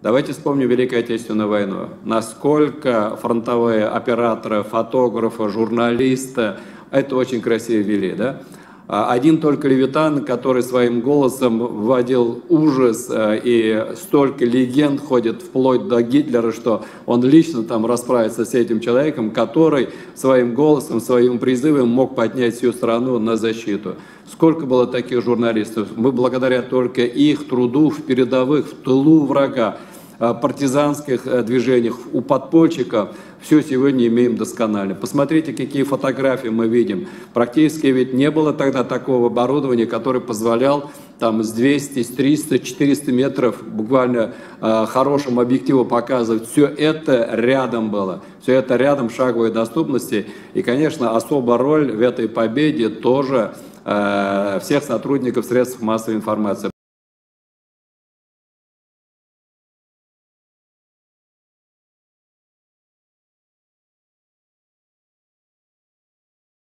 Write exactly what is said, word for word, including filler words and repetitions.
Давайте вспомним Великую Отечественную войну. Насколько фронтовые операторы, фотографы, журналисты это очень красиво вели, да? Один только Левитан, который своим голосом вводил ужас, и столько легенд ходит вплоть до Гитлера, что он лично там расправится с этим человеком, который своим голосом, своим призывом мог поднять всю страну на защиту. Сколько было таких журналистов? Мы благодаря только их труду в передовых, в тылу врага, партизанских движениях, у подпольщиков, все сегодня имеем досконально. Посмотрите, какие фотографии мы видим. Практически ведь не было тогда такого оборудования, которое позволял там с двухсот, с трёхсот, четырёхсот метров буквально э, хорошим объективом показывать. Все это рядом было. Все это рядом в шаговой доступности. И, конечно, особая роль в этой победе тоже э, всех сотрудников средств массовой информации.